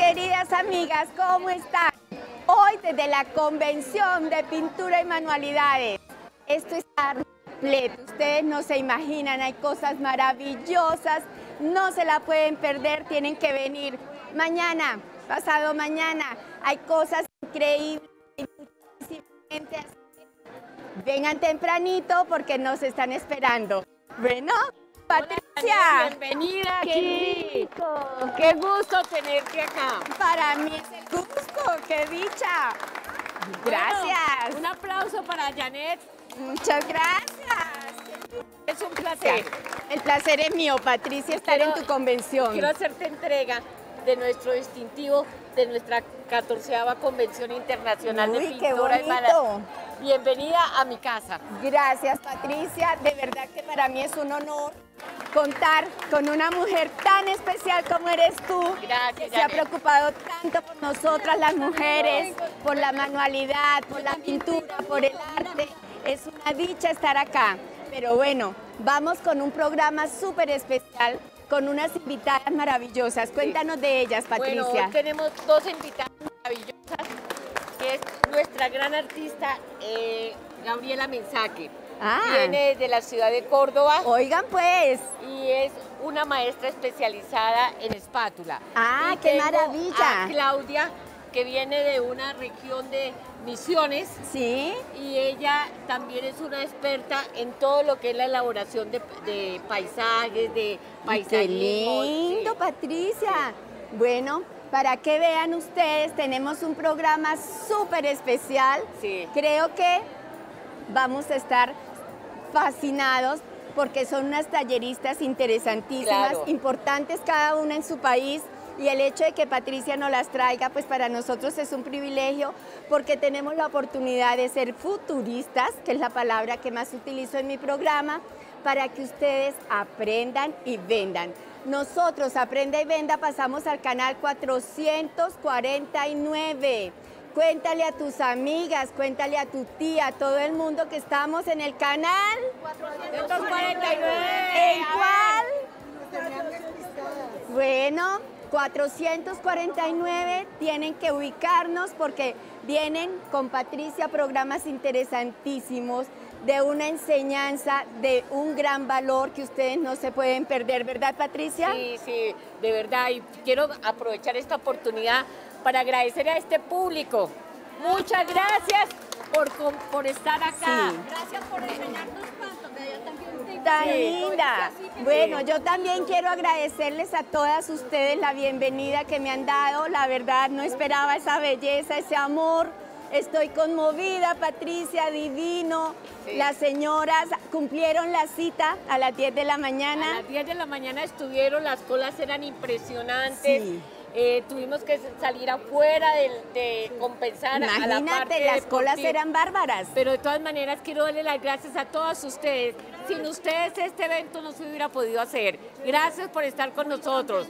Queridas amigas, ¿cómo están? Hoy desde la Convención de Pintura y Manualidades. Esto está repleto, ustedes no se imaginan, hay cosas maravillosas, no se la pueden perder, tienen que venir mañana, pasado mañana, hay cosas increíbles, hay muchísima gente, así que vengan tempranito porque nos están esperando. Bueno, Patricia. Hola, bienvenida ¡Qué aquí. rico! Qué gusto tenerte acá. Para mí es el gusto, qué dicha. Gracias. Bueno, un aplauso para Janet. Muchas gracias. Es un placer. El placer es mío, Patricia, estar en tu convención. Quiero hacerte entrega de nuestro distintivo de nuestra 14ª Convención Internacional de Uy, qué Pintura y bonito. Manualidades. Bienvenida a mi casa. Gracias, Patricia. De verdad que para mí es un honor contar con una mujer tan especial como eres tú. Gracias, que se ha Janet. preocupado tanto por nosotras las mujeres, por la manualidad, por la pintura, por el arte. Es una dicha estar acá. Pero bueno, vamos con un programa súper especial con unas invitadas maravillosas. Cuéntanos de ellas, Patricia. Bueno, hoy tenemos dos invitadas maravillosas, que es nuestra gran artista Gabriela Mensaque. Viene de la ciudad de Córdoba. Oigan pues. Y es una maestra especializada en espátula. ¡Ah, y qué tengo maravilla! a Claudia, que viene de una región de Misiones. Sí. Y ella también es una experta en todo lo que es la elaboración de paisajes, de paisajismo. ¡Qué lindo, Sí. Patricia! Bueno, para que vean ustedes, tenemos un programa súper especial. Sí. Creo que vamos a estar fascinados porque son unas talleristas interesantísimas, Claro. importantes cada una en su país. Y el hecho de que Patricia nos las traiga, pues para nosotros es un privilegio porque tenemos la oportunidad de ser futuristas, que es la palabra que más utilizo en mi programa, para que ustedes aprendan y vendan. Nosotros, Aprenda y Venda, pasamos al canal 449. Cuéntale a tus amigas, cuéntale a tu tía, a todo el mundo que estamos en el canal 449. ¿En cuál? Bueno, 449, tienen que ubicarnos porque vienen con Patricia programas interesantísimos de una enseñanza de un gran valor que ustedes no se pueden perder, ¿verdad, Patricia? Sí, sí, de verdad. Y quiero aprovechar esta oportunidad para agradecer a este público. Muchas gracias por estar acá. Sí. Gracias por enseñarnos tanto, que yo también tengo. Tan Sí. linda. Bueno, yo también quiero agradecerles a todas ustedes la bienvenida que me han dado. La verdad, no esperaba esa belleza, ese amor. Estoy conmovida, Patricia, divino. Sí. Las señoras cumplieron la cita a las 10 de la mañana. A las 10 de la mañana estuvieron, las colas eran impresionantes. Sí. Tuvimos que salir afuera de compensar a la parte Imagínate, las colas deportiva. eran bárbaras. Pero de todas maneras quiero darle las gracias a todas ustedes. Sin ustedes este evento no se hubiera podido hacer. Gracias por estar con nosotros.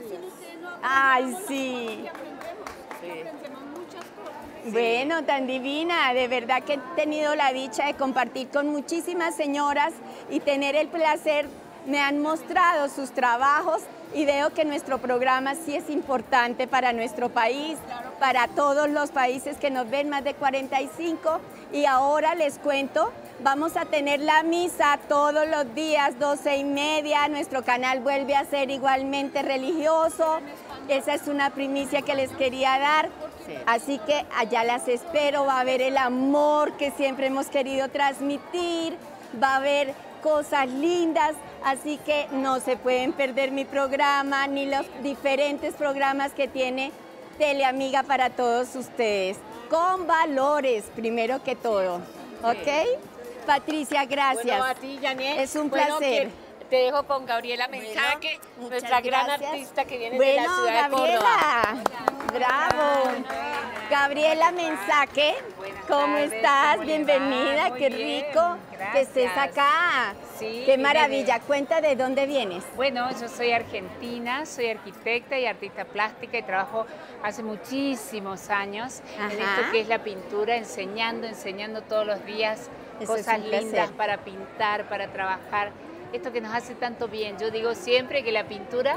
Ay, sí. Aprendemos muchas cosas. Bueno, tan divina, de verdad que he tenido la dicha de compartir con muchísimas señoras y tener el placer, me han mostrado sus trabajos y veo que nuestro programa sí es importante para nuestro país, para todos los países que nos ven, más de 45, y ahora les cuento, vamos a tener la misa todos los días, 12:30, nuestro canal vuelve a ser igualmente religioso, esa es una primicia que les quería dar. Así que allá las espero, va a haber el amor que siempre hemos querido transmitir, va a haber cosas lindas, así que no se pueden perder mi programa ni los diferentes programas que tiene Teleamiga para todos ustedes, con valores primero que todo, ¿ok? Patricia, gracias. Bueno, a ti, Janet. Es un Bueno, placer. te dejo con Gabriela Mensaque, Muchas nuestra gran gracias. artista que viene de la Bueno, ciudad de Córdoba. Gabriela, bravo. Gabriela Mensaque, ¿cómo estás? ¿cómo le Bienvenida, va? Muy qué bien, rico que estés gracias. acá. Sí, Qué vine maravilla. Cuenta de dónde vienes. Bueno, yo soy argentina, soy arquitecta y artista plástica y trabajo hace muchísimos años en Ajá. esto que es la pintura, enseñando todos los días Eso es cosas un placer. lindas para pintar, para trabajar. Esto que nos hace tanto bien. Yo digo siempre que la pintura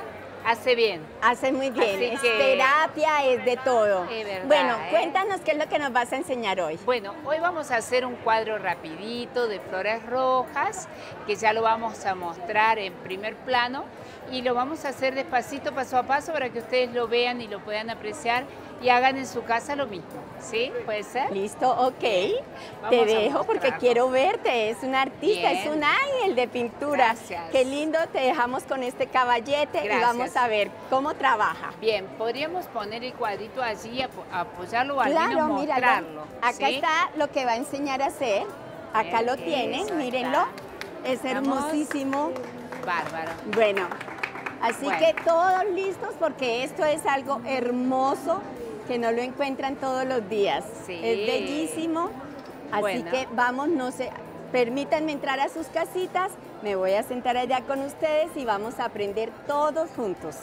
Hace bien. Hace muy bien. Así Es que- terapia, es de todo. Es verdad, bueno, ¿eh? cuéntanos qué es lo que nos vas a enseñar hoy. Bueno, hoy vamos a hacer un cuadro rapidito de flores rojas, que ya lo vamos a mostrar en primer plano y lo vamos a hacer despacito, paso a paso, para que ustedes lo vean y lo puedan apreciar y hagan en su casa lo mismo. ¿Sí? ¿Puede ser? Listo, ok. Te Vamos a dejo porque mostrarlo. quiero verte. Es un artista, Bien. es un ángel de pintura. Gracias. Qué lindo, te dejamos con este caballete y Gracias. vamos a ver cómo trabaja. Bien, podríamos poner el cuadrito allí, apoyarlo o al Claro, menos míralo. mostrarlo. Acá ¿sí? está lo que va a enseñar a hacer. Acá Bien, lo tienen, eso mírenlo. Es Vamos. hermosísimo. Bárbaro. Bueno, así Bueno. que todos listos porque esto es algo hermoso que no lo encuentran todos los días. Sí. Es bellísimo. Así Bueno. que vamos, no sé, permítanme entrar a sus casitas, me voy a sentar allá con ustedes y vamos a aprender todos juntos.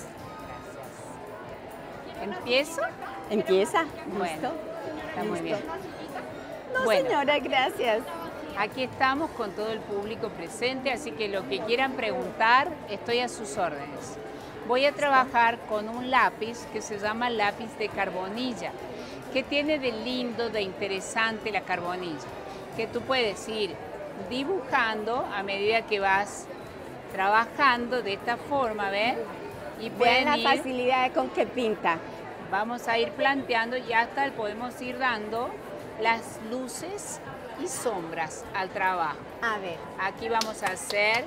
¿Empiezo? ¿Empieza? Bueno, ¿Listo? está muy bien. No, Bueno. señora, gracias. Aquí estamos con todo el público presente, así que lo que quieran preguntar, estoy a sus órdenes. Voy a trabajar con un lápiz que se llama lápiz de carbonilla. ¿Qué tiene de lindo, de interesante la carbonilla? Que tú puedes ir dibujando a medida que vas trabajando de esta forma, ¿ves? Y Vean pueden la ir, facilidad con que pinta. vamos a ir planteando y hasta podemos ir dando las luces y sombras al trabajo. A ver, Aquí vamos a hacer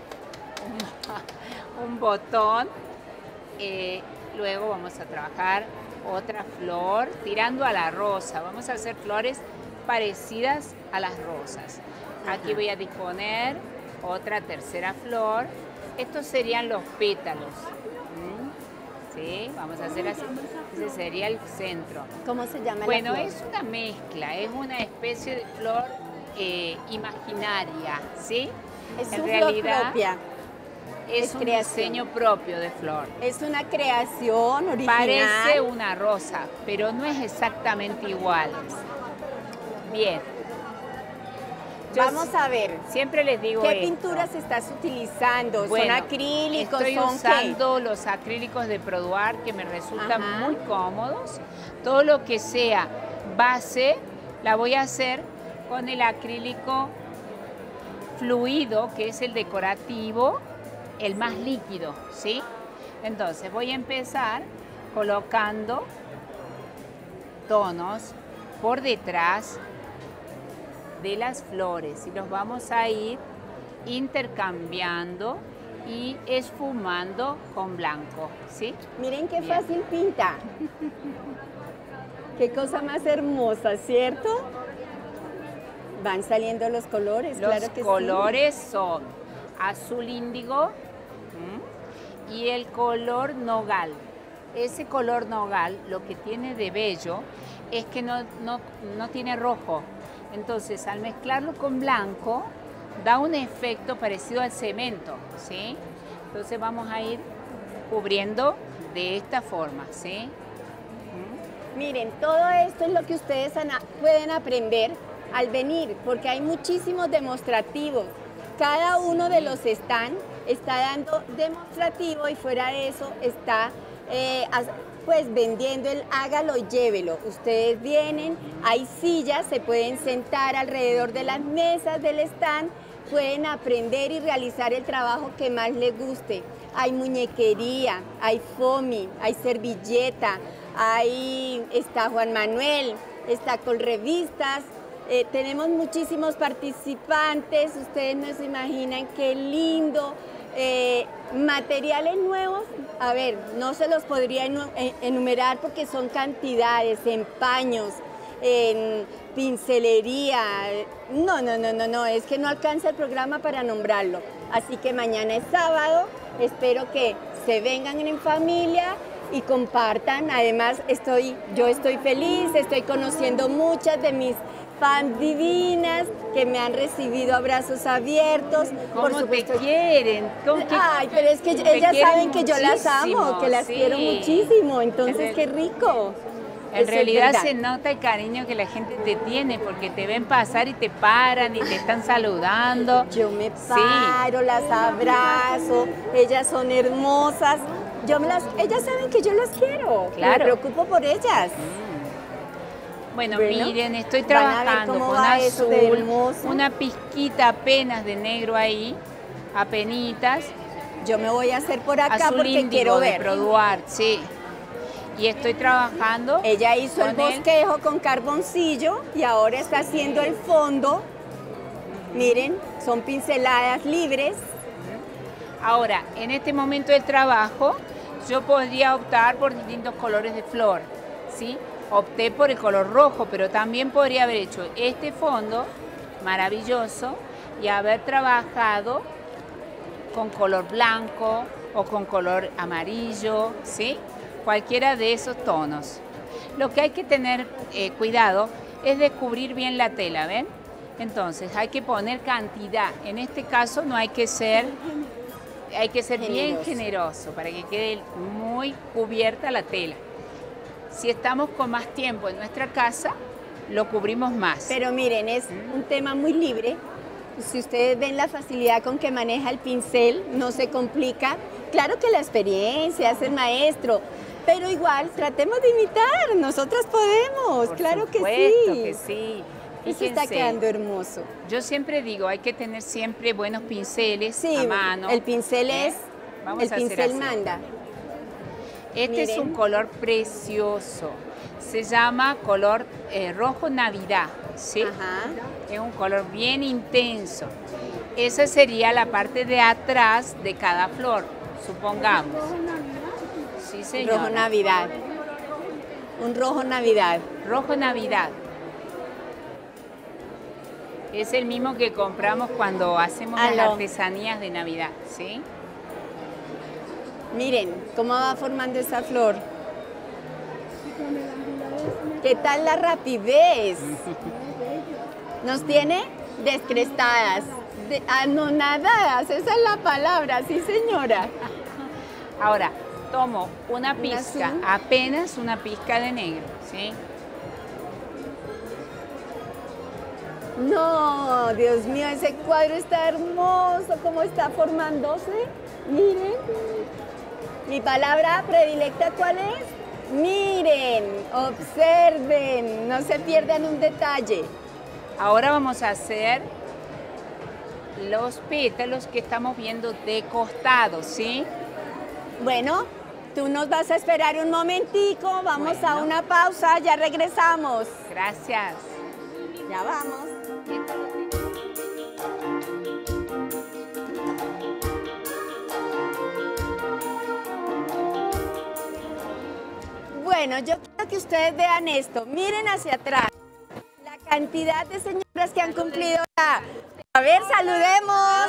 un botón, luego vamos a trabajar otra flor tirando a la rosa. Vamos a hacer flores parecidas a las rosas. Aquí voy a disponer otra tercera flor. Estos serían los pétalos. ¿Sí? Vamos a hacer así. Ese sería el centro. ¿cómo se llama Bueno, la flor? es una mezcla, es una especie de flor imaginaria, ¿sí? Es en su realidad, flor propia. Es es un creación. diseño propio de flor. Es una creación original. Parece una rosa, pero no es exactamente igual. Bien. Yo Vamos a ver, siempre les digo ¿qué esto. pinturas estás utilizando? Bueno, ¿Son acrílicos? Estoy ¿Son usando los acrílicos de Produar que me resultan Ajá. muy cómodos. Todo lo que sea base la voy a hacer con el acrílico fluido, que es el decorativo, el más líquido, ¿sí? Entonces voy a empezar colocando tonos por detrás de las flores y los vamos a ir intercambiando y esfumando con blanco, ¿sí? qué? Miren qué Bien. fácil pinta. Qué cosa más hermosa, ¿cierto? Van saliendo los colores, Los claro que sí. colores son azul índigo y el color nogal. Ese color nogal lo que tiene de bello es que no tiene rojo. Entonces, al mezclarlo con blanco, da un efecto parecido al cemento, ¿sí? Entonces vamos a ir cubriendo de esta forma, ¿sí? Miren, todo esto es lo que ustedes pueden aprender al venir, porque hay muchísimos demostrativos. Cada uno de los stands está dando demostrativo y fuera de eso está pues vendiendo el hágalo y llévelo. Ustedes vienen, hay sillas, se pueden sentar alrededor de las mesas del stand, pueden aprender y realizar el trabajo que más les guste. Hay muñequería, hay foamy, hay servilleta, está Juan Manuel, está con revistas. Tenemos muchísimos participantes, ustedes no se imaginan qué lindo. Materiales nuevos, a ver, no se los podría enumerar porque son cantidades, en paños, en pincelería. No, es que no alcanza el programa para nombrarlo. Así que mañana es sábado, espero que se vengan en familia y compartan. Además, yo estoy feliz, estoy conociendo muchas de mis fans divinas que me han recibido a brazos abiertos. ¿Cómo por supuesto, te quieren? Ay, pero es que te ellas quieren saben que yo las amo, muchísimo, que las sí. quiero muchísimo, entonces qué rico. En Eso es realidad verdad. se nota el cariño que la gente te tiene porque te ven pasar y te paran y te están saludando. Yo me Sí. paro, las abrazo, ellas son hermosas ellas saben que yo las quiero, Claro. me preocupo por ellas. Bueno, Bueno, miren, estoy van a ver trabajando cómo con va esto de azul, hermoso. una pizquita apenas de negro ahí, apenitas, Yo me voy a hacer por acá azul porque índigo quiero de ver. Produart, sí. Y estoy trabajando. Ella hizo el con él. bosquejo con carboncillo y ahora está haciendo el fondo. Miren, son pinceladas libres. Ahora, en este momento del trabajo, yo podría optar por distintos colores de flor, ¿sí? Opté por el color rojo, pero también podría haber hecho este fondo maravilloso y haber trabajado con color blanco o con color amarillo, ¿sí? Cualquiera de esos tonos. Lo que hay que tener cuidado es descubrir bien la tela, ¿ven? Entonces hay que poner cantidad. En este caso no hay que ser, bien generoso para que quede muy cubierta la tela. Si estamos con más tiempo en nuestra casa, lo cubrimos más. Pero miren, es un tema muy libre. Si ustedes ven la facilidad con que maneja el pincel, no se complica. Claro que la experiencia es el maestro, pero igual tratemos de imitar. Nosotras podemos, Por claro que supuesto sí. que sí. Eso está Fíjense, quedando hermoso. yo siempre digo, hay que tener siempre buenos pinceles Sí, a mano. el pincel ¿eh? Vamos el a hacer pincel así. manda. Este es Miren. un color precioso. Se llama color rojo Navidad, ¿sí? Ajá. Es un color bien intenso. Esa sería la parte de atrás de cada flor, supongamos. Sí, señora. Rojo Navidad. Un rojo Navidad. Rojo Navidad. Es el mismo que compramos cuando hacemos las Aló. artesanías de Navidad, ¿sí? Miren cómo va formando esa flor. ¿Qué tal la rapidez? Nos tiene descrestadas, anonadadas, esa es la palabra, sí señora. Ahora, tomo una pizca, azul. apenas una pizca de negro, ¿sí? No, Dios mío, ese cuadro está hermoso, cómo está formándose. Miren. Mi palabra predilecta, ¿cuál es? Miren, observen, no se pierdan un detalle. Ahora vamos a hacer los pétalos que estamos viendo de costado, ¿sí? Bueno, tú nos vas a esperar un momentico, vamos a Bueno. una pausa, ya regresamos. Gracias. Ya vamos. Bueno, yo quiero que ustedes vean esto. Miren hacia atrás. La cantidad de señoras que han cumplido ya. A ver, saludemos.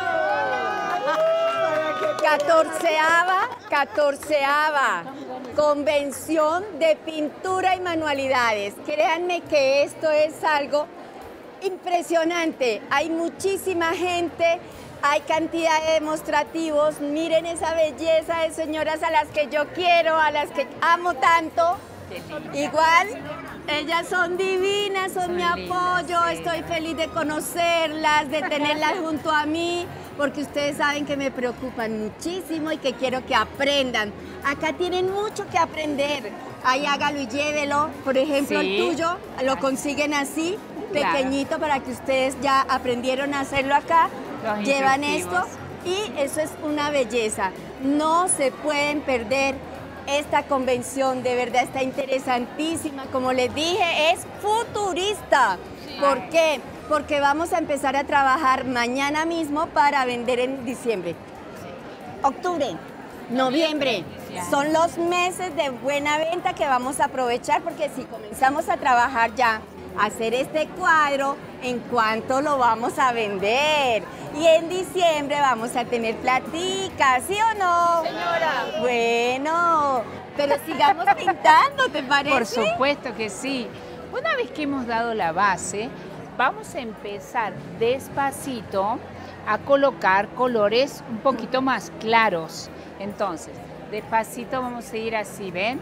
14ª Convención de Pintura y Manualidades. Créanme que esto es algo impresionante. Hay muchísima gente, hay cantidad de demostrativos. Miren esa belleza de señoras a las que yo quiero, a las que amo tanto. Igual, ellas son divinas, son mi apoyo. sí. Estoy feliz de conocerlas, de tenerlas junto a mí, porque ustedes saben que me preocupan muchísimo y que quiero que aprendan. Acá tienen mucho que aprender. Ahí hágalo y llévelo. Por ejemplo, Sí. el tuyo lo consiguen así, Claro. pequeñito, para que ustedes ya aprendieron a hacerlo acá. Los Llevan instructivos. esto y eso es una belleza. No se pueden perder esta convención, de verdad está interesantísima. Como les dije, es futurista. ¿Por qué? Porque vamos a empezar a trabajar mañana mismo para vender en diciembre. Octubre, noviembre. Son los meses de buena venta que vamos a aprovechar, porque si comenzamos a trabajar ya, a hacer este cuadro, ¿en cuánto lo vamos a vender? Y en diciembre vamos a tener platica, ¿sí o no? Señora. Bueno, pero sigamos pintando, ¿te parece? Por supuesto que sí. Una vez que hemos dado la base, vamos a empezar despacito a colocar colores un poquito más claros. Entonces, despacito vamos a ir así, ¿ven?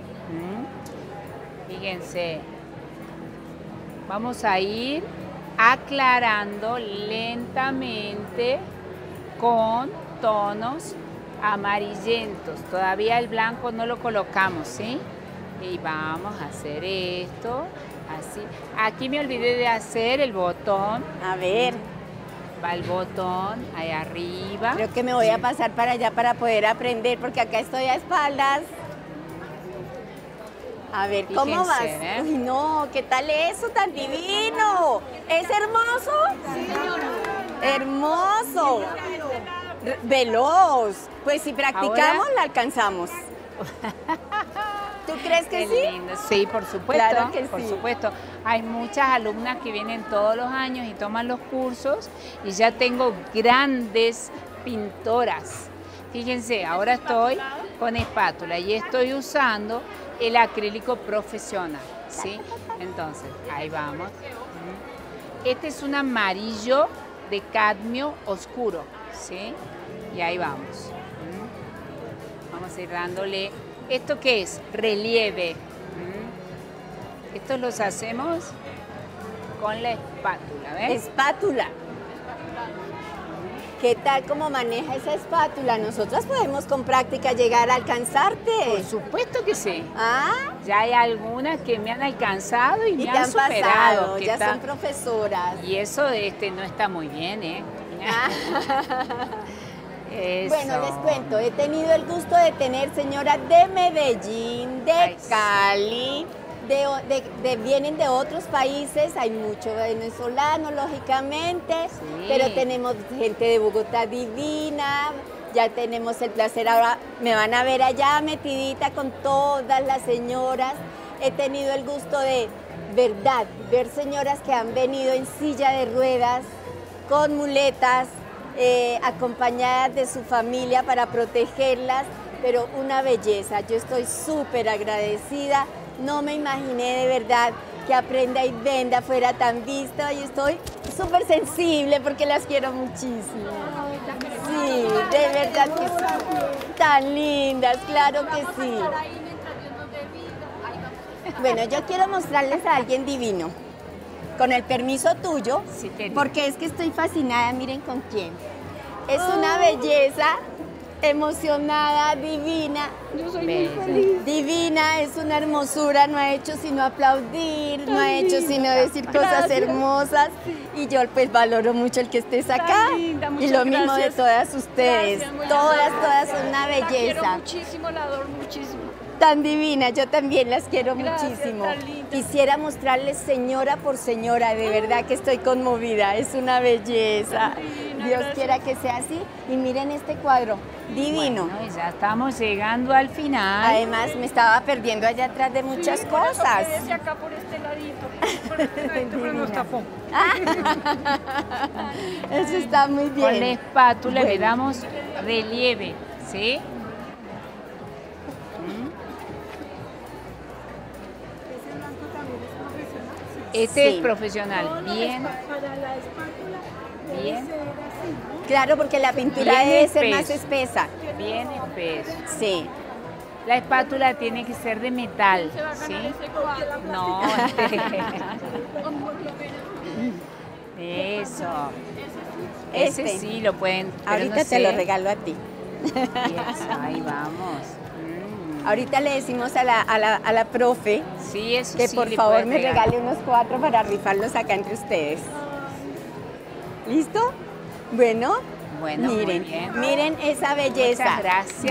Fíjense. Vamos a ir aclarando lentamente con tonos amarillentos. Todavía el blanco no lo colocamos, ¿sí? Y vamos a hacer esto, así. Aquí me olvidé de hacer el botón. A ver. Va el botón ahí arriba. Creo que me voy a pasar para allá para poder aprender, porque acá estoy a espaldas. A ver, ¿cómo Fíjense, vas? ¿eh? Uy, no, ¿qué tal eso tan divino? ¿Es hermoso? Sí, señora. Hermoso. Veloz. Pues si practicamos, ¿Ahora? la alcanzamos. ¿Tú crees que Qué sí? lindo. Sí, por supuesto. Claro que por sí. supuesto. Hay muchas alumnas que vienen todos los años y toman los cursos y ya tengo grandes pintoras. Fíjense, ahora estoy con espátula y estoy usando el acrílico profesional, ¿sí? Entonces, ahí vamos. Este es un amarillo de cadmio oscuro, ¿sí? Y ahí vamos. Vamos a ir dándole. ¿Esto qué es? Relieve. Estos los hacemos con la espátula, ¿ves? Espátula. ¿Qué tal cómo maneja esa espátula? Nosotras podemos con práctica llegar a alcanzarte. Por supuesto que sí. ¿Ah? Ya hay algunas que me han alcanzado y Y me te han han superado. pasado, que ya está- son profesoras. Y eso no está muy bien, ¿eh? Eso. Bueno, les cuento, he tenido el gusto de tener señoras de Medellín, de Ay, sí. Cali, vienen de otros países, hay mucho venezolano, lógicamente, Sí. pero tenemos gente de Bogotá divina, ya tenemos el placer, ahora me van a ver allá metidita con todas las señoras. He tenido el gusto de, verdad, ver señoras que han venido en silla de ruedas, con muletas, acompañadas de su familia para protegerlas, pero una belleza. Yo estoy súper agradecida. No me imaginé de verdad que Aprenda y Venda fuera tan vista y estoy súper sensible porque las quiero muchísimo. Sí, de verdad que sí. Tan lindas, claro que sí. Ahí mientras Dios nos dé vida. Ahí vamos. Bueno, yo quiero mostrarles a alguien divino. Con el permiso tuyo, Sí, querida. porque es que estoy fascinada, miren con quién. Es una belleza, emocionada, divina. Yo soy Bella. muy feliz. Divina, es una hermosura, no ha hecho sino aplaudir, no ha hecho sino decir cosas Gracias. hermosas. Y yo pues valoro mucho el que estés acá. linda, Y muchas lo mismo de gracias. todas ustedes. Gracias, muy Todas, amable. todas son una La quiero belleza. muchísimo, la adoro muchísimo. Tan divina, yo también las quiero Gracias, muchísimo. tan linda. Quisiera mostrarles señora por señora, de verdad que estoy conmovida, es una belleza. Divina, Dios gracias. quiera que sea así. Y miren este cuadro, divino. Bueno, y ya estamos llegando al final. Además me estaba perdiendo allá atrás de muchas Sí, por eso cosas. quédese acá por este ladito. Por este ladito, pero nos tapó. Eso está muy bien. Con la espátula le Bueno. damos relieve, ¿sí? Este Sí. es profesional, bien, Para la espátula bien, Claro, porque la pintura Bien debe ser más espeso. espesa. bien espeso. Sí. La espátula tiene que ser de metal, se va a ¿sí? ganar ese cuadro. No. Con Eso. Ese Este. sí lo pueden. pero Ahorita no te lo sé. regalo a ti. Eso, ahí vamos. Ahorita le decimos a la profe Sí, eso que sí. por le favor puedes me regalar. regale unos 4 para rifarlos acá entre ustedes. ¿Listo? Bueno, Bueno, muy miren, bien. miren esa belleza. Muchas gracias.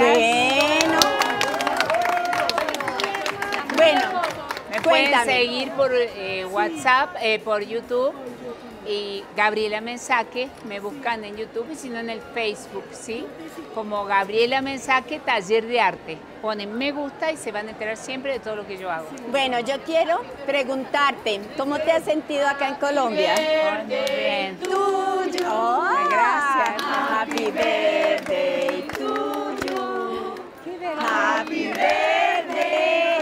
Bueno, Me pueden cuéntame. seguir por WhatsApp, por YouTube. Y Gabriela Mensaque, me buscan en YouTube y si no en el Facebook, ¿sí? Como Gabriela Mensaque, Taller de Arte. Ponen me gusta y se van a enterar siempre de todo lo que yo hago. Bueno, yo quiero preguntarte, ¿cómo te has sentido acá en Colombia? Muy bien. Tuyo. Oh, Gracias. Happy birthday to you. Happy birthday.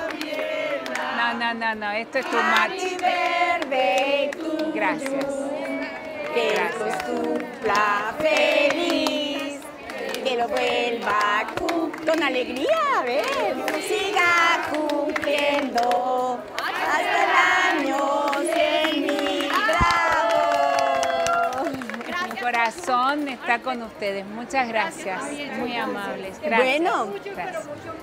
No, esto es tu Happy birthday to you. Gracias. Que Gracias. los cumpla feliz. Que lo vuelva con alegría, a ver. Siga cumpliendo hasta el año 100.000. ¡Bravo! Un corazón. corazón está con ustedes. Muchas gracias. Muy amables. Gracias. Bueno, gracias.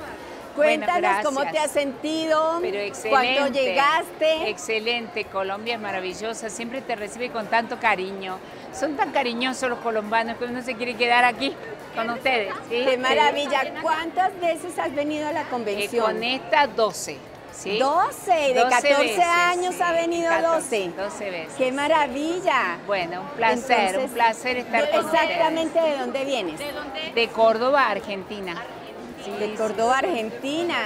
Cuéntanos cómo te has sentido, pero excelente, cuándo llegaste. Excelente, Colombia es maravillosa, siempre te recibe con tanto cariño. Son tan cariñosos los colombanos que uno se quiere quedar aquí con ustedes. ¿Sí? ¡Qué maravilla! ¿Cuántas veces has venido a la convención? Con esta 12. ¿Sí? 12, de 14 veces, años sí, ha venido 14, 12. 12 veces. ¡Qué maravilla! Bueno, un placer, entonces, un placer estar con ustedes. Exactamente, ¿de dónde vienes? De Córdoba, Argentina. Sí, de Córdoba, Argentina.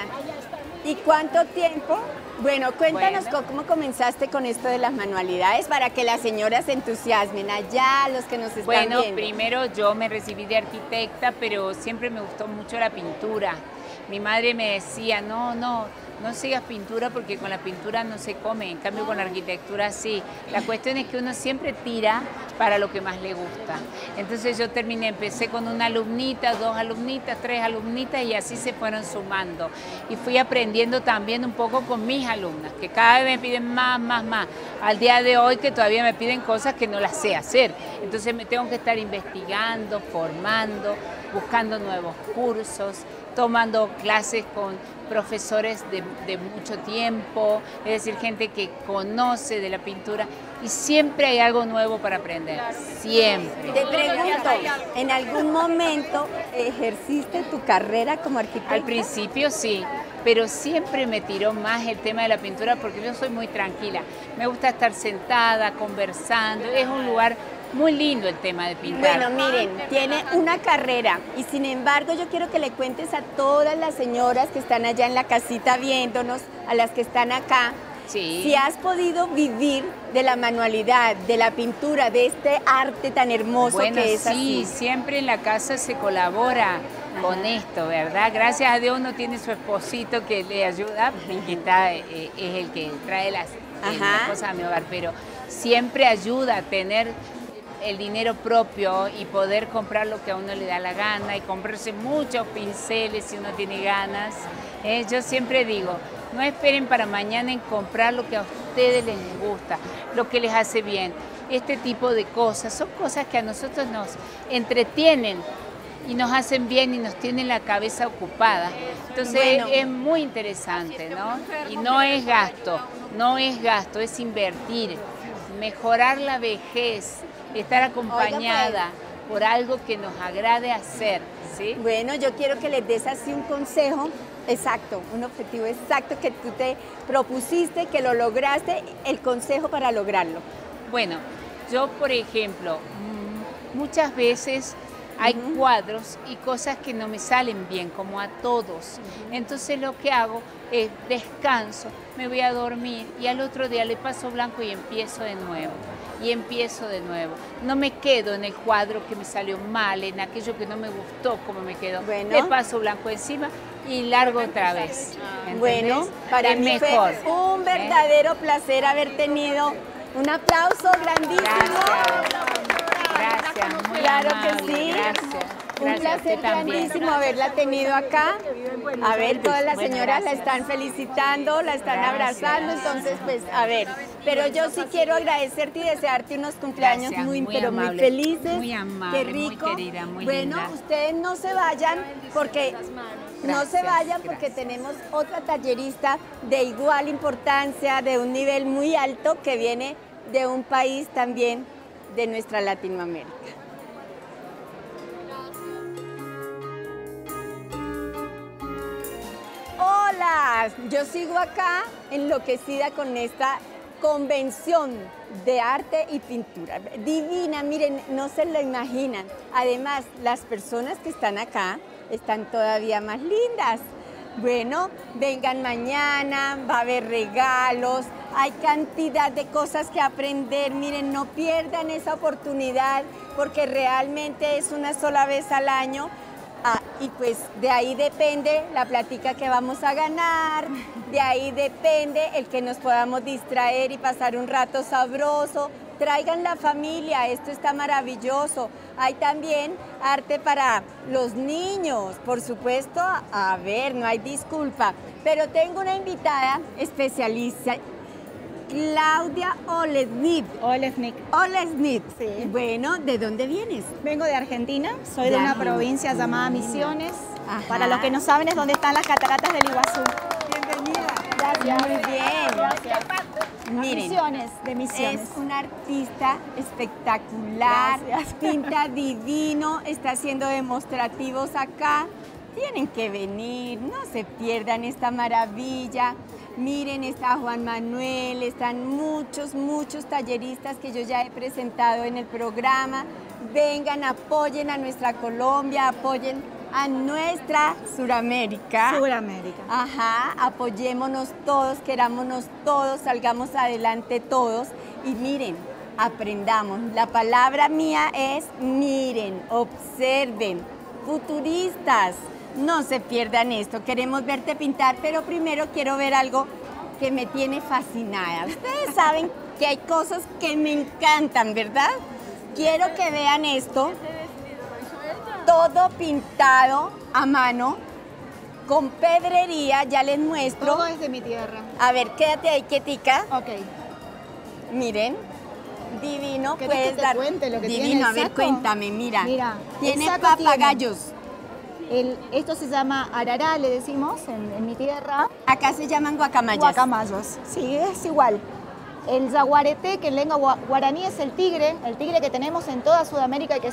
¿Y cuánto tiempo? Bueno, cuéntanos cómo comenzaste con esto de las manualidades para que las señoras se entusiasmen allá, los que nos están viendo. Bueno, primero yo me recibí de arquitecta, pero siempre me gustó mucho la pintura. Mi madre me decía, no sigas pintura porque con la pintura no se come, en cambio con la arquitectura sí. La cuestión es que uno siempre tira para lo que más le gusta. Entonces yo empecé con una alumnita, 2 alumnitas, 3 alumnitas y así se fueron sumando. Y fui aprendiendo también un poco con mis alumnas, que cada vez me piden más. Al día de hoy que todavía me piden cosas que no las sé hacer. Entonces me tengo que estar investigando, formando, buscando nuevos cursos, tomando clases con profesores de mucho tiempo, es decir, gente que conoce de la pintura y siempre hay algo nuevo para aprender, siempre. Te pregunto, ¿en algún momento ejerciste tu carrera como arquitecta? Al principio sí, pero siempre me tiró más el tema de la pintura porque yo soy muy tranquila, me gusta estar sentada, conversando, es un lugar muy lindo el tema de pintar. Bueno, miren, tiene una carrera y sin embargo yo quiero que le cuentes a todas las señoras que están allá en la casita viéndonos, a las que están acá, sí, si has podido vivir de la manualidad, de la pintura, de este arte tan hermoso que es así. Sí, siempre en la casa se colabora con esto, ¿verdad? Gracias a Dios uno tiene su esposito que le ayuda y que es el que trae las cosas a mi hogar, pero siempre ayuda a tener el dinero propio y poder comprar lo que a uno le da la gana y comprarse muchos pinceles si uno tiene ganas. Yo siempre digo, no esperen para mañana en comprar lo que a ustedes les gusta, lo que les hace bien. Este tipo de cosas son cosas que a nosotros nos entretienen y nos hacen bien y nos tienen la cabeza ocupada. Entonces es muy interesante, ¿no? Y no es gasto, es invertir, mejorar la vejez, estar acompañada por algo que nos agrade hacer, ¿sí? Bueno, yo quiero que les des así un consejo exacto, un objetivo exacto que tú te propusiste, que lo lograste, el consejo para lograrlo. Bueno, yo por ejemplo, muchas veces hay cuadros y cosas que no me salen bien, como a todos. Entonces lo que hago es descanso, me voy a dormir y al otro día le paso blanco y empiezo de nuevo. No me quedo en el cuadro que me salió mal, en aquello que no me gustó como me quedó. Bueno, le paso blanco encima y largo otra vez. ¿Entendés? Bueno, para mí fue un verdadero placer haber tenido un aplauso grandísimo. Gracias, muy claro amable, que sí. Gracias. Un placer grandísimo haberla tenido acá. A ver, todas las señoras la están felicitando, la están abrazando, entonces pues a ver. Pero yo sí quiero agradecerte y desearte unos cumpleaños muy felices. Muy amable, qué rico. muy querida, muy bueno, linda. Ustedes no se vayan porque tenemos otra tallerista de igual importancia, de un nivel muy alto que viene de un país también de nuestra Latinoamérica. Hola, yo sigo acá enloquecida con esta convención de arte y pintura. Divina, miren, no se lo imaginan. Además, las personas que están acá están todavía más lindas. Bueno, vengan mañana, va a haber regalos, hay cantidad de cosas que aprender. Miren, no pierdan esa oportunidad porque realmente es una sola vez al año. Y pues de ahí depende la plática que vamos a ganar, de ahí depende el que nos podamos distraer y pasar un rato sabroso. Traigan la familia, esto está maravilloso. Hay también arte para los niños, por supuesto, a ver, no hay disculpa. Pero tengo una invitada especialista Claudia Olesnik. Olesnik. Olesnik. Sí. Bueno, ¿de dónde vienes? Vengo de Argentina, soy de una provincia llamada Misiones. Ajá. Para los que no saben es donde están las cataratas del Iguazú. Bienvenida. Gracias. Muy bien. Gracias. Miren, Misiones, de Misiones. es una artista espectacular, Gracias. pinta divino, está haciendo demostrativos acá. Tienen que venir, no se pierdan esta maravilla. Miren, está Juan Manuel, están muchos talleristas que yo ya he presentado en el programa. Vengan, apoyen a nuestra Colombia, apoyen a nuestra Suramérica. Suramérica. Ajá, apoyémonos todos, querámonos todos, salgamos adelante todos y miren, aprendamos. La palabra mía es miren, observen, futuristas. No se pierdan esto, queremos verte pintar, pero primero quiero ver algo que me tiene fascinada. Ustedes saben que hay cosas que me encantan, ¿verdad? Quiero que vean esto, todo pintado a mano, con pedrería, ya les muestro. Todo es de mi tierra. A ver, quédate ahí quietica. Ok. Miren, divino, ¿Querés puedes que te dar. cuente lo que tiene Divino, el a ver, saco? cuéntame, mira. Mira, Tiene el saco papagayos. Esto se llama arará, le decimos en mi tierra. Acá se llaman guacamayas. Guacamayos. Sí, es igual. El yaguareté, que en lengua guaraní es el tigre que tenemos en toda Sudamérica y que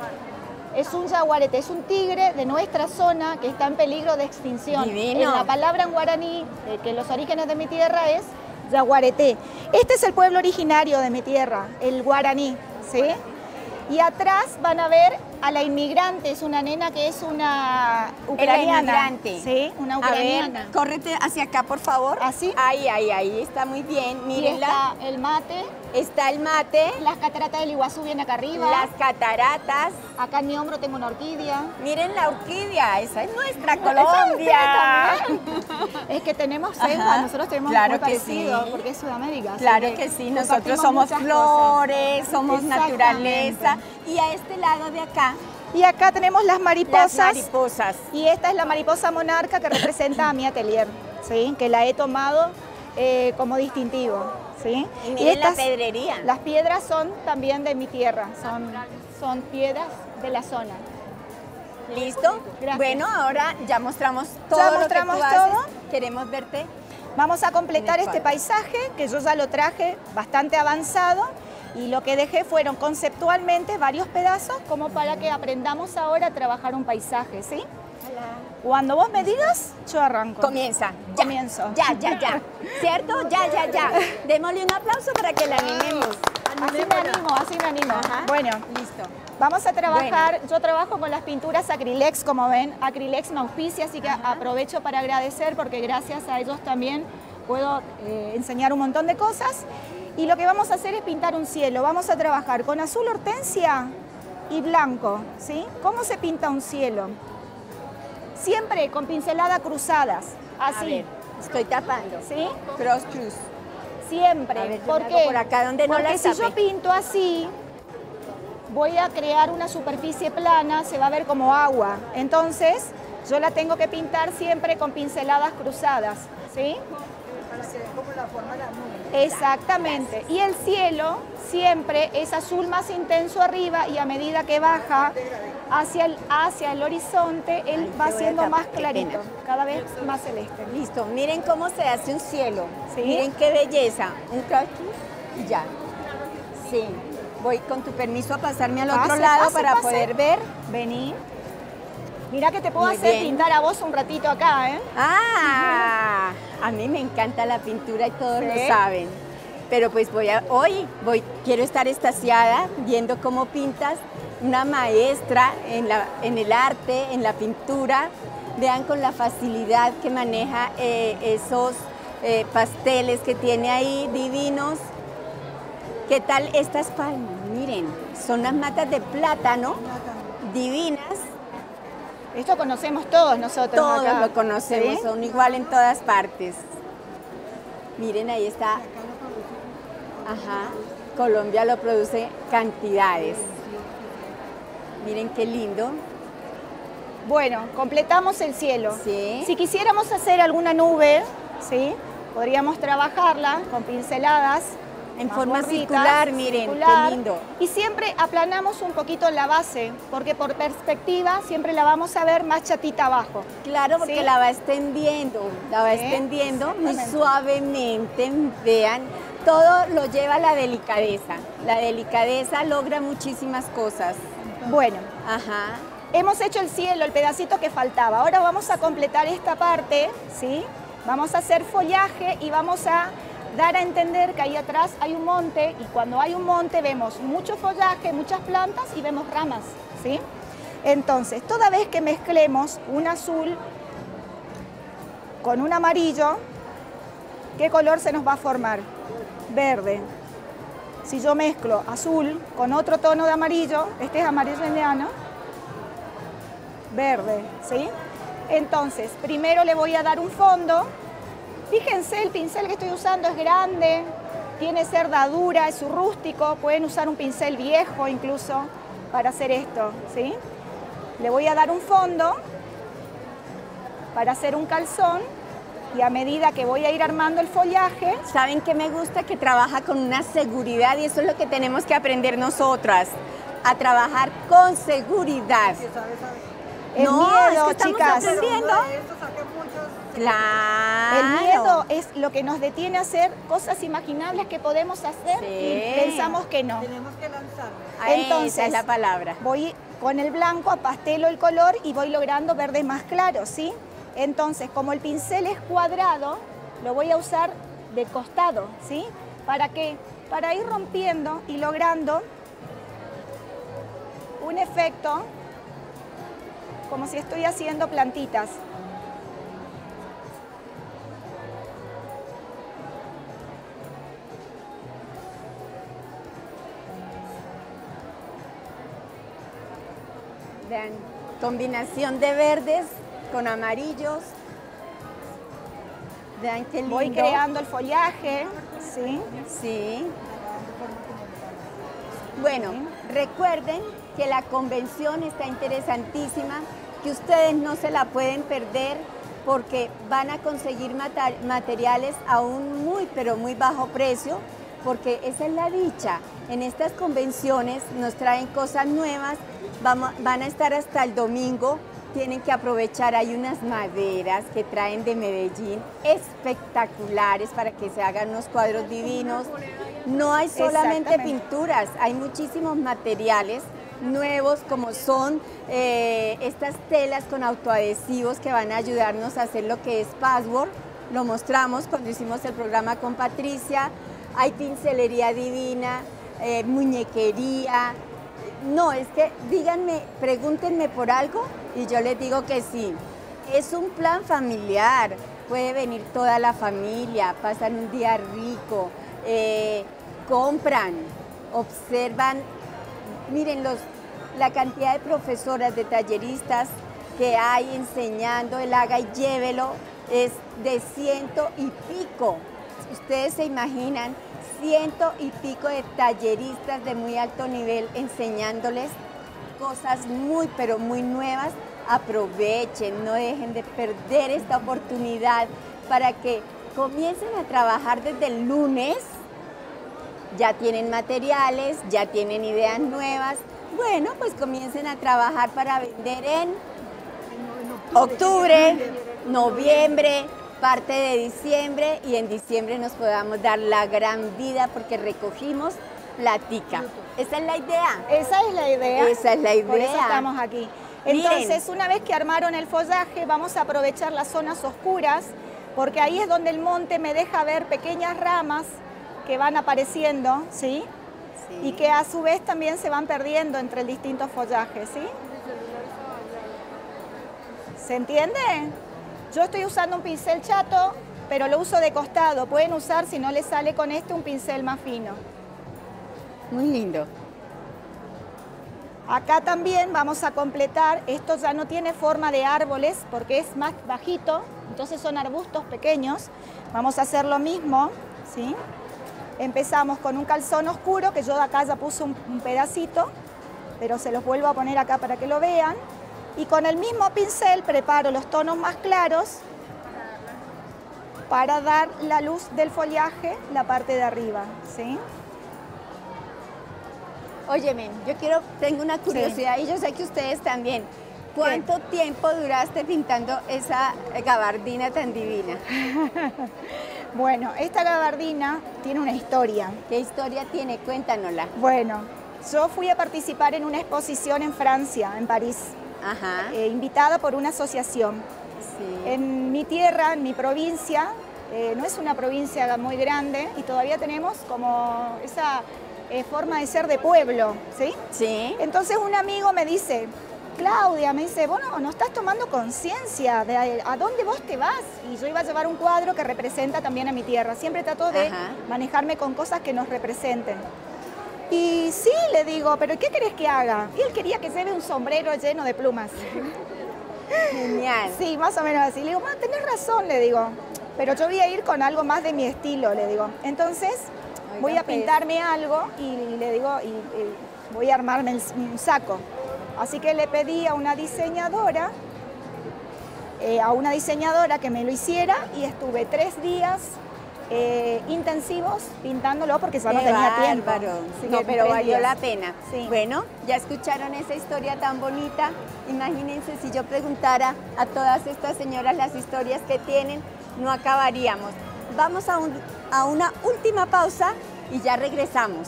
es un yaguareté, es un tigre de nuestra zona que está en peligro de extinción. Divino. En la palabra en guaraní, que los orígenes de mi tierra es yaguareté. Este es el pueblo originario de mi tierra, el guaraní, ¿sí? Y atrás van a ver a la inmigrante, es una nena que es una ucraniana. La inmigrante. Sí, una ucraniana. A ver, córrete hacia acá, por favor. ¿Así? Ahí, está muy bien. Y Mírenla. está el mate, Está el mate, las cataratas del Iguazú viene acá arriba. las cataratas. Acá en mi hombro tengo una orquídea. Miren la orquídea, esa es nuestra Colombia. Es que tenemos Ajá. selva, nosotros tenemos Claro muy que parecido, sí. porque es Sudamérica. así Claro que sí, nosotros compartimos somos muchas flores, cosas. somos Exactamente. naturaleza. Y a este lado de acá, Y acá tenemos las las mariposas. mariposas. Y esta es la mariposa monarca que representa a mi atelier, ¿sí? Que la he tomado como distintivo. ¿Sí? Y miren la pedrería. Las piedras son también de mi tierra, son piedras de la zona. ¿Listo? Gracias. Bueno, ahora ya mostramos todo Ya lo mostramos que tú haces. todo. Queremos verte. Vamos a completar En el este cuadro. paisaje, que yo ya lo traje bastante avanzado, y lo que dejé fueron conceptualmente varios pedazos como para que aprendamos ahora a trabajar un paisaje, ¿sí? Cuando vos me digas, yo arranco. Comienza. Ya. Comienzo. Ya. ¿Cierto? Ya. Démosle un aplauso para que la animemos. Así me animo. Ajá. Bueno, Listo. vamos a trabajar, yo trabajo con las pinturas Acrylex, como ven, Acrylex me auspicia, así que aprovecho para agradecer porque gracias a ellos también puedo enseñar un montón de cosas. Y lo que vamos a hacer es pintar un cielo, vamos a trabajar con azul hortensia y blanco, ¿sí? ¿Cómo se pinta un cielo? Siempre con pinceladas cruzadas, A así, ver, estoy tapando. ¿sí? Cross cruz. Siempre. A ver, yo ¿Por me qué? hago por acá donde no Porque las si yo tape. pinto así, voy a crear una superficie plana, se va a ver como agua. Entonces, yo la tengo que pintar siempre con pinceladas cruzadas, ¿sí? Exactamente. Y el cielo siempre es azul más intenso arriba y a medida que baja hacia el horizonte, él Ahí va te voy a siendo tapar, más qué clarito, pena. cada vez más celeste. Listo. Miren cómo se hace un cielo. Sí. Miren qué belleza. Un cross cruz y ya. Sí. Voy con tu permiso a pasarme al otro Pase, lado pase, para pase. poder ver. Vení. Mira que te puedo Muy hacer bien. pintar a vos un ratito acá, ¿eh? Ah, a mí me encanta la pintura y todos ¿Sí? lo saben. Pero pues quiero estar extasiada viendo cómo pintas, una maestra en el arte, en la pintura. Vean con la facilidad que maneja esos pasteles que tiene ahí, divinos. ¿Qué tal estas palmas? Miren, son las matas de plátano, divinas. Esto conocemos todos nosotros Todos acá. lo conocemos, ¿Sí? son igual en todas partes. Miren, ahí está. Ajá, Colombia lo produce cantidades. Miren qué lindo. Bueno, completamos el cielo. Sí. Si quisiéramos hacer alguna nube, ¿sí? podríamos trabajarla con pinceladas en más forma gorditas, circular, miren, circular. qué lindo. Y siempre aplanamos un poquito la base, porque por perspectiva siempre la vamos a ver más chatita abajo. Claro, porque ¿Sí? la va extendiendo, muy exactamente. suavemente, vean. Todo lo lleva la delicadeza. La delicadeza logra muchísimas cosas. Bueno, Ajá. hemos hecho el cielo, el pedacito que faltaba. Ahora vamos a completar esta parte, ¿sí? Vamos a hacer follaje y vamos a dar a entender que ahí atrás hay un monte, y cuando hay un monte vemos mucho follaje, muchas plantas y vemos ramas, ¿sí? Entonces, toda vez que mezclemos un azul con un amarillo, ¿qué color se nos va a formar? Verde. Si yo mezclo azul con otro tono de amarillo, este es amarillo indiano, verde, ¿sí? Entonces, primero le voy a dar un fondo. Fíjense, el pincel que estoy usando es grande, tiene cerdadura, es rústico, pueden usar un pincel viejo incluso para hacer esto, ¿sí? Le voy a dar un fondo para hacer un calzón y a medida que voy a ir armando el follaje... ¿Saben qué me gusta? Que trabaja con una seguridad y eso es lo que tenemos que aprender nosotras, a trabajar con seguridad. El No, miedo, es que estamos chicas. aprendiendo. Claro. El miedo es lo que nos detiene a hacer cosas imaginables que podemos hacer Sí. y pensamos que no. Tenemos que lanzarlo. Entonces, Esa es la palabra. Voy con el blanco, apastelo el color y voy logrando verdes más claros, ¿sí? Entonces, como el pincel es cuadrado, lo voy a usar de costado, ¿sí? ¿Para qué? Para ir rompiendo y logrando un efecto como si estoy haciendo plantitas. Vean, combinación de verdes con amarillos. Vean qué lindo. Voy creando el follaje, ¿sí? Sí. Bueno, recuerden que la convención está interesantísima, que ustedes no se la pueden perder porque van a conseguir materiales a un muy, pero muy bajo precio, porque esa es la dicha. En estas convenciones nos traen cosas nuevas, van a estar hasta el domingo, tienen que aprovechar, hay unas maderas que traen de Medellín espectaculares para que se hagan unos cuadros divinos. No hay solamente pinturas, hay muchísimos materiales nuevos como son estas telas con autoadhesivos que van a ayudarnos a hacer lo que es patchwork. Lo mostramos cuando hicimos el programa con Patricia. Hay pincelería divina, muñequería. No, es que díganme, pregúntenme por algo y yo les digo que sí. Es un plan familiar, puede venir toda la familia, pasan un día rico, compran, observan. Miren, la cantidad de profesoras, de talleristas que hay enseñando el haga y llévelo es de 100 y pico. Ustedes se imaginan 100 y pico de talleristas de muy alto nivel enseñándoles cosas muy, pero muy nuevas. Aprovechen, no dejen de perder esta oportunidad para que comiencen a trabajar desde el lunes. Ya tienen materiales, ya tienen ideas nuevas. Bueno, pues comiencen a trabajar para vender en octubre, noviembre, parte de diciembre, y en diciembre nos podamos dar la gran vida porque recogimos platica. ¿Esa es la idea? Esa es la idea. Esa es la idea. Por eso estamos aquí. Entonces, una vez que armaron el follaje, vamos a aprovechar las zonas oscuras, porque ahí es donde el monte me deja ver pequeñas ramas que van apareciendo, ¿sí? Sí. Y que a su vez también se van perdiendo entre el distintos follajes, ¿sí? ¿Se entiende? Yo estoy usando un pincel chato, pero lo uso de costado. Pueden usar, si no les sale con este, un pincel más fino. Muy lindo. Acá también vamos a completar, esto ya no tiene forma de árboles porque es más bajito, entonces son arbustos pequeños. Vamos a hacer lo mismo, ¿sí? Empezamos con un calzón oscuro, que yo acá ya puse un pedacito, pero se los vuelvo a poner acá para que lo vean. Y con el mismo pincel preparo los tonos más claros para dar la luz del follaje, la parte de arriba, ¿sí? Óyeme, tengo una curiosidad y yo sé que ustedes también. ¿Cuánto tiempo duraste pintando esa gabardina tan divina? Bueno, esta gabardina tiene una historia. ¿Qué historia tiene? Cuéntanosla. Bueno, yo fui a participar en una exposición en Francia, en París, invitada por una asociación. Sí. En mi tierra, en mi provincia, no es una provincia muy grande y todavía tenemos como esa forma de ser de pueblo, ¿sí? Sí. Entonces un amigo me dice, Claudia, me dice, bueno, no estás tomando conciencia de a dónde vos te vas. Y yo iba a llevar un cuadro que representa también a mi tierra. Siempre trato de manejarme con cosas que nos representen. Y sí, le digo, ¿pero qué querés que haga? Y él quería que lleve un sombrero lleno de plumas. Genial. Sí, más o menos así. Le digo, bueno, tenés razón, le digo. Pero yo voy a ir con algo más de mi estilo, le digo. Entonces, voy a pintarme algo y le digo, y voy a armarme un saco. Así que le pedí a una diseñadora que me lo hiciera y estuve 3 días intensivos pintándolo porque ya no tenía tiempo. No, pero valió la pena. Sí. Bueno, ya escucharon esa historia tan bonita. Imagínense si yo preguntara a todas estas señoras las historias que tienen, no acabaríamos. Vamos a una última pausa y ya regresamos.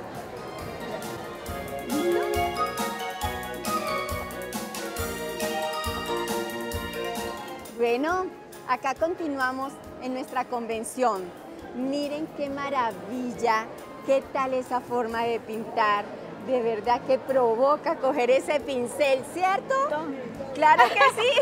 Bueno, acá continuamos en nuestra convención. Miren qué maravilla, qué tal esa forma de pintar. De verdad que provoca coger ese pincel, ¿cierto? ¡Claro que sí!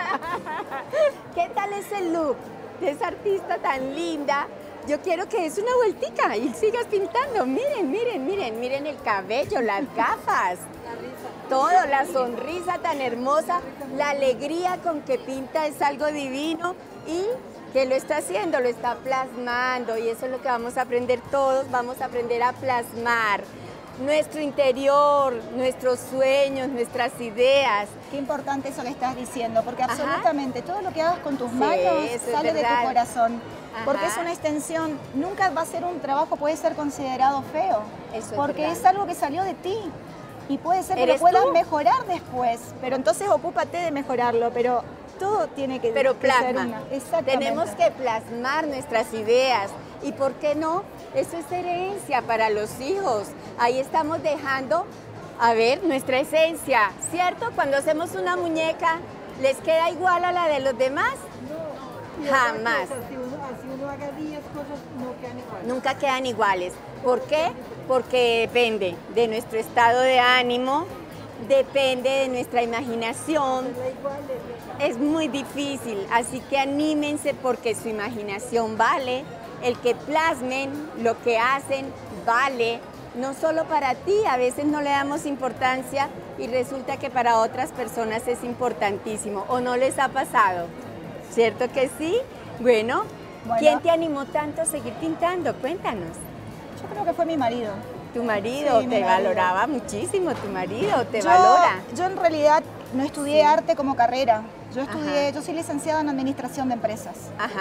¿Qué tal ese look de esa artista tan linda? Yo quiero que des una vueltica y sigas pintando. Miren, miren, miren, miren el cabello, las gafas. Todo, la sonrisa tan hermosa, la alegría con que pinta es algo divino y que lo está haciendo, lo está plasmando y eso es lo que vamos a aprender todos, vamos a aprender a plasmar nuestro interior, nuestros sueños, nuestras ideas. Qué importante eso que estás diciendo, porque absolutamente todo lo que hagas con tus manos sale de tu corazón. Porque es una extensión, nunca va a ser un trabajo, puede ser considerado feo, porque es algo que salió de ti. Y puede ser que lo puedas mejorar después, pero entonces ocúpate de mejorarlo, pero todo tiene que ser una. Exactamente. Tenemos que plasmar nuestras ideas y ¿por qué no? Eso es herencia para los hijos. Ahí estamos dejando, a ver, nuestra esencia, ¿cierto? Cuando hacemos una muñeca, ¿les queda igual a la de los demás? No, jamás. Si uno haga 10 cosas, no quedan iguales. Nunca quedan iguales. ¿Por qué? Porque depende de nuestro estado de ánimo, depende de nuestra imaginación. Es muy difícil, así que anímense porque su imaginación vale, el que plasmen lo que hacen vale, no solo para ti, a veces no le damos importancia y resulta que para otras personas es importantísimo, ¿o no les ha pasado? ¿Cierto que sí? Bueno, ¿quién te animó tanto a seguir pintando? Cuéntanos. Yo creo que fue mi marido. ¿Tu marido? Sí, te valoraba muchísimo, tu marido te valora. Yo en realidad no estudié arte como carrera. Yo soy licenciada en Administración de Empresas.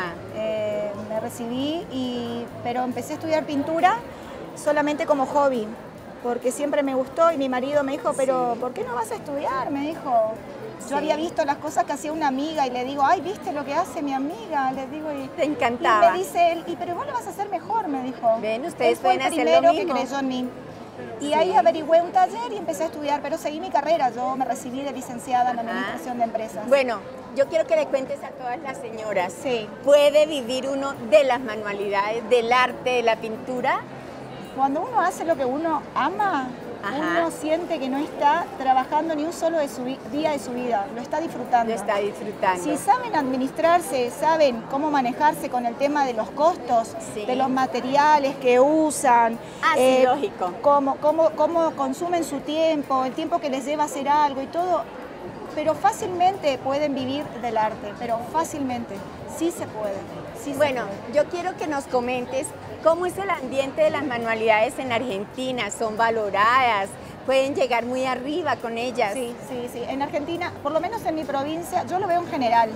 Me recibí, pero empecé a estudiar pintura solamente como hobby, porque siempre me gustó y mi marido me dijo, pero ¿por qué no vas a estudiar? Me dijo. Yo había visto las cosas que hacía una amiga y le digo, ay, ¿viste lo que hace mi amiga? Le digo, te encantaba. Y me dice él, pero vos lo vas a hacer mejor, me dijo. Ven, ustedes pueden hacer lo mismo. Él fue el primero que creyó en mí. Y ahí averigüé un taller y empecé a estudiar, pero seguí mi carrera. Yo me recibí de licenciada en Administración de Empresas. Bueno, yo quiero que le cuentes a todas las señoras. ¿Puede vivir uno de las manualidades, del arte, de la pintura? Cuando uno hace lo que uno ama, uno siente que no está trabajando ni un solo día de su vida, lo está disfrutando. Lo está disfrutando. Si saben administrarse, saben cómo manejarse con el tema de los costos, de los materiales que usan, lógico. Cómo consumen su tiempo, el tiempo que les lleva hacer algo y todo, pero fácilmente pueden vivir del arte, pero fácilmente, sí se puede. Bueno, yo quiero que nos comentes cómo es el ambiente de las manualidades en Argentina. ¿Son valoradas? ¿Pueden llegar muy arriba con ellas? Sí. En Argentina, por lo menos en mi provincia, yo lo veo en general.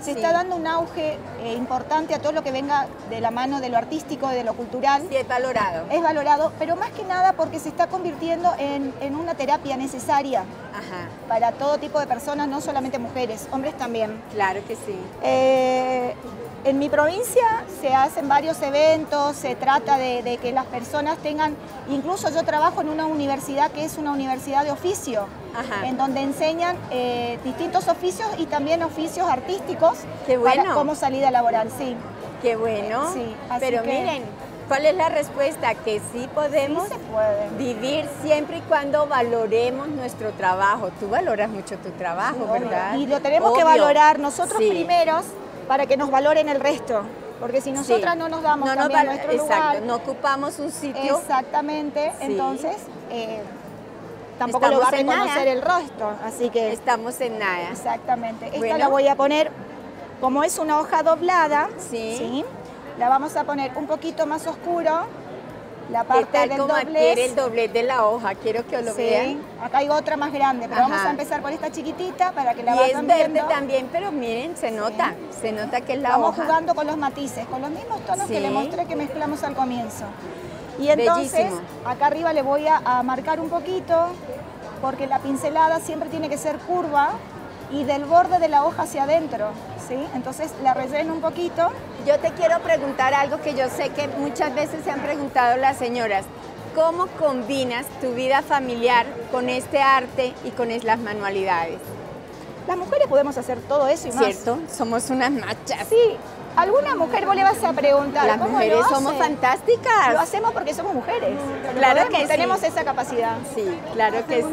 Se está dando un auge importante a todo lo que venga de la mano de lo artístico, de lo cultural. Sí, es valorado. Es valorado, pero más que nada porque se está convirtiendo en una terapia necesaria para todo tipo de personas, no solamente mujeres, hombres también. Claro que sí. En mi provincia se hacen varios eventos, se trata de que las personas tengan, incluso yo trabajo en una universidad que es una universidad de oficio, en donde enseñan distintos oficios y también oficios artísticos. Qué bueno. Para como salida laboral, sí. Qué bueno. Sí, pero miren, ¿cuál es la respuesta? Que sí podemos vivir siempre y cuando valoremos nuestro trabajo. Tú valoras mucho tu trabajo, sí, ¿verdad? Y lo tenemos que valorar nosotros primeros para que nos valoren el resto. Porque si nosotras no nos damos también nuestro lugar, no ocupamos un sitio. Exactamente, entonces tampoco lo va a reconocer el rostro. Así que estamos en nada. Exactamente. Esta la voy a poner, como es una hoja doblada, ¿sí? La vamos a poner un poquito más oscuro, la parte del doblez. Adquiere el doblez de la hoja, quiero que lo vean. Acá hay otra más grande, pero vamos a empezar por esta chiquitita para que la vayan viendo. Y es verde también, pero miren, se nota que es la hoja. Vamos jugando con los matices, con los mismos tonos que le mostré que mezclamos al comienzo. Y entonces, acá arriba le voy a marcar un poquito, porque la pincelada siempre tiene que ser curva y del borde de la hoja hacia adentro, ¿sí? Entonces la relleno un poquito. Yo te quiero preguntar algo que yo sé que muchas veces se han preguntado las señoras. ¿Cómo combinas tu vida familiar con este arte y con las manualidades? Las mujeres podemos hacer todo eso y más. ¿Cierto? Somos unas machas. Sí. ¿Alguna mujer vos le vas a preguntar? Las mujeres somos fantásticas. Lo hacemos porque somos mujeres. Claro que sí. Tenemos esa capacidad. Sí, claro que sí.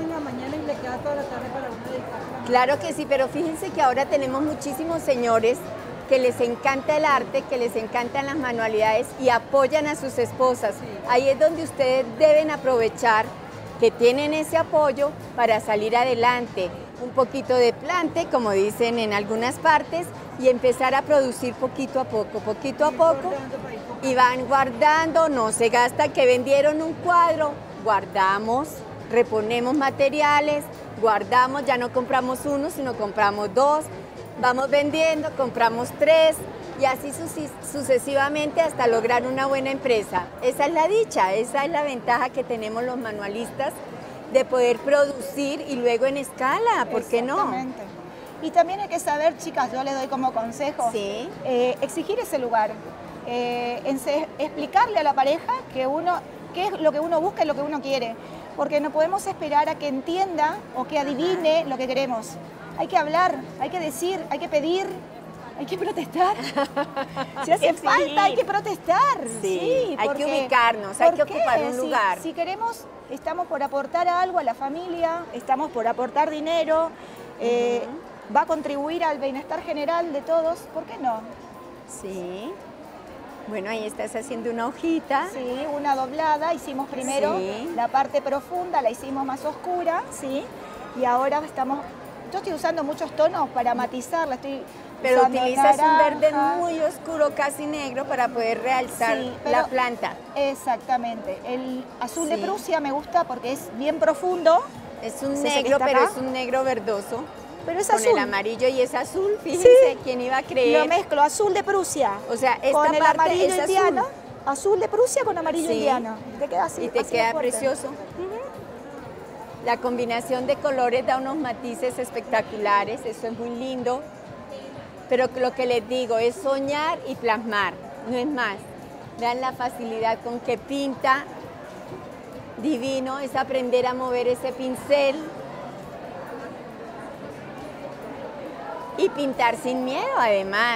Claro que sí, pero fíjense que ahora tenemos muchísimos señores que les encanta el arte, que les encantan las manualidades y apoyan a sus esposas. Ahí es donde ustedes deben aprovechar que tienen ese apoyo para salir adelante. Un poquito de plante, como dicen en algunas partes, y empezar a producir poquito a poco, y van guardando, no se gasta, que vendieron un cuadro, guardamos, reponemos materiales, guardamos, ya no compramos uno, sino compramos dos, vamos vendiendo, compramos tres, y así sucesivamente hasta lograr una buena empresa. Esa es la dicha, esa es la ventaja que tenemos los manualistas, de poder producir y luego en escala, ¿por qué no? Exactamente. Y también hay que saber, chicas, yo les doy como consejo, exigir ese lugar, explicarle a la pareja qué es lo que uno busca y lo que uno quiere, porque no podemos esperar a que entienda o que adivine lo que queremos. Hay que hablar, hay que decir, hay que pedir, hay que protestar. Si hace falta, hay que protestar. Sí, hay que ubicarnos, hay que ocupar un lugar. Si queremos, estamos por aportar algo a la familia, estamos por aportar dinero, va a contribuir al bienestar general de todos, ¿por qué no? Sí. Bueno, ahí estás haciendo una hojita. Sí, una doblada. Hicimos primero la parte profunda, la hicimos más oscura, ¿sí? Y ahora yo estoy usando muchos tonos para matizarla. Pero utilizas un verde muy oscuro, casi negro, para poder realzar la planta. Exactamente. El azul de Prusia me gusta porque es bien profundo. Es un negro, pero es un negro verdoso. Pero es con azul. el amarillo y es azul, fíjense, ¿quién iba a creer? Lo mezclo, azul de Prusia. O sea, esta con parte el amarillo es indiano. Azul de Prusia con amarillo indiano. Te queda así. Y te queda precioso. La combinación de colores da unos matices espectaculares, eso es muy lindo. Pero lo que les digo es soñar y plasmar, no es más. Vean la facilidad con que pinta, divino, es aprender a mover ese pincel y pintar sin miedo además.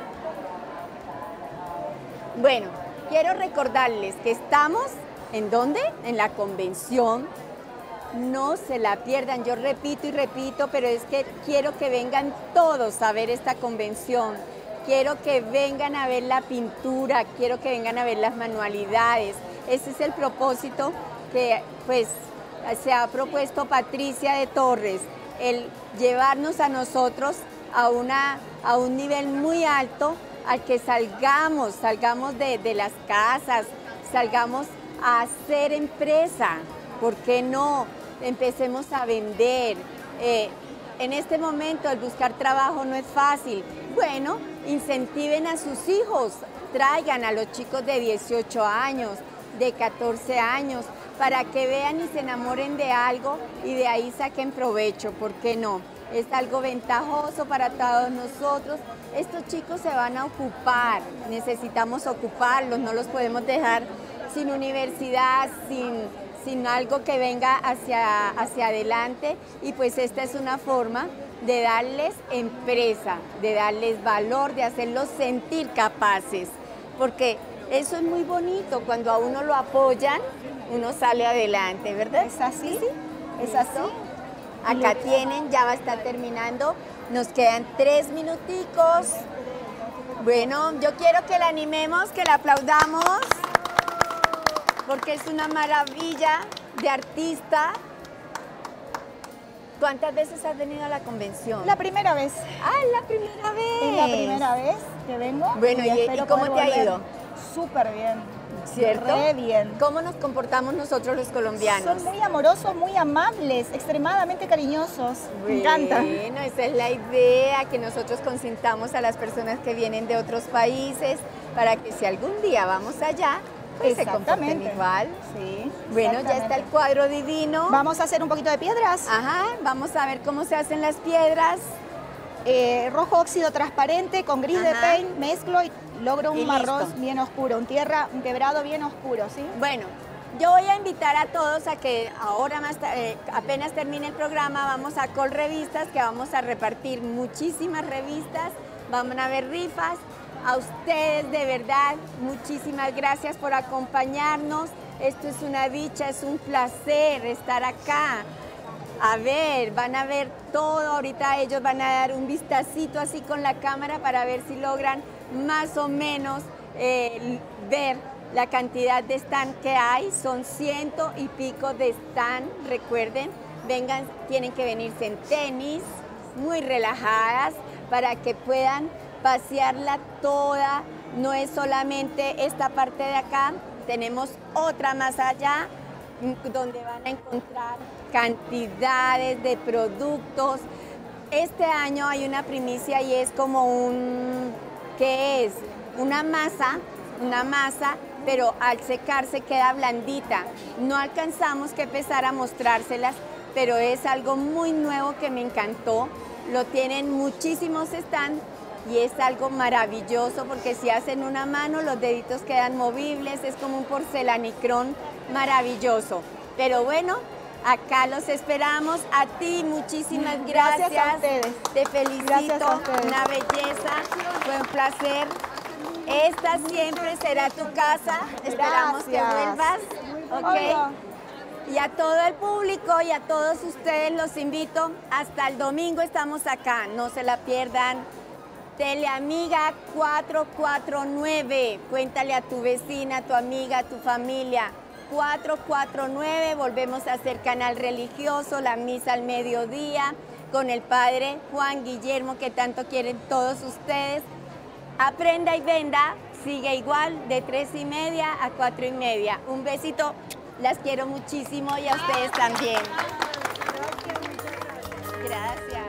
Bueno, quiero recordarles que estamos, ¿en dónde? En la convención. No se la pierdan, yo repito y repito, pero es que quiero que vengan todos a ver esta convención. Quiero que vengan a ver la pintura, quiero que vengan a ver las manualidades. Ese es el propósito que pues se ha propuesto Patricia de Torres, el llevarnos a nosotros a un nivel muy alto, al que salgamos de las casas, salgamos a hacer empresa. ¿Por qué no? Empecemos a vender. En este momento el buscar trabajo no es fácil. bueno, incentiven a sus hijos, traigan a los chicos de 18 años, de 14 años, para que vean y se enamoren de algo y de ahí saquen provecho, ¿por qué no? Es algo ventajoso para todos nosotros. Estos chicos se van a ocupar, necesitamos ocuparlos, no los podemos dejar sin universidad, sin algo que venga hacia adelante, y pues esta es una forma de darles empresa, de darles valor, de hacerlos sentir capaces, porque eso es muy bonito, cuando a uno lo apoyan, uno sale adelante, ¿verdad? ¿Es así? ¿Sí? ¿Es así? Acá tienen, ya va a estar terminando, nos quedan 3 minuticos. Bueno, yo quiero que la animemos, que la aplaudamos, porque es una maravilla de artista. ¿Cuántas veces has venido a la convención? La primera vez. Ah, la primera vez. Es la primera vez que vengo. Bueno, ¿y cómo te ha ido? Súper bien. ¿Cierto? Re bien. ¿Cómo nos comportamos nosotros los colombianos? Son muy amorosos, muy amables, extremadamente cariñosos. Me encanta. Bueno, esa es la idea, que nosotros consintamos a las personas que vienen de otros países para que si algún día vamos allá, pues se comporten igual. Sí. Bueno, ya está el cuadro divino. Vamos a hacer un poquito de piedras. Ajá, vamos a ver cómo se hacen las piedras. Rojo óxido transparente con gris de paint, mezclo y logro un marrón bien oscuro, un quebrado bien oscuro, ¿sí? Bueno, yo voy a invitar a todos a que ahora apenas termine el programa, vamos a Colrevistas, que vamos a repartir muchísimas revistas, van a haber rifas. A ustedes, de verdad, muchísimas gracias por acompañarnos. Esto es una dicha, es un placer estar acá. A ver, van a ver todo, ahorita ellos van a dar un vistacito así con la cámara para ver si logran más o menos ver la cantidad de stand que hay. Son 100 y pico de stand, recuerden, vengan, tienen que venirse en tenis, muy relajadas, para que puedan pasearla toda. No es solamente esta parte de acá, tenemos otra más allá, donde van a encontrar cantidades de productos. Este año hay una primicia y es como ¿qué es? Una masa, pero al secarse queda blandita. No alcanzamos que empezar a mostrárselas, pero es algo muy nuevo que me encantó. Lo tienen muchísimos stands y es algo maravilloso porque si hacen una mano los deditos quedan movibles, es como un porcelanicrón maravilloso. Pero bueno, acá los esperamos. A ti, muchísimas gracias. Gracias a ustedes. Te felicito, una belleza, fue un placer. Esta siempre será tu casa, esperamos que vuelvas. ¿Okay? Y a todo el público y a todos ustedes los invito, hasta el domingo estamos acá, no se la pierdan. Teleamiga 449, cuéntale a tu vecina, a tu amiga, a tu familia. 449, volvemos a hacer canal religioso, la misa al mediodía, con el padre Juan Guillermo, que tanto quieren todos ustedes. Aprenda y venda, sigue igual, de 3:30 a 4:30. Un besito, las quiero muchísimo y a ustedes también. Gracias.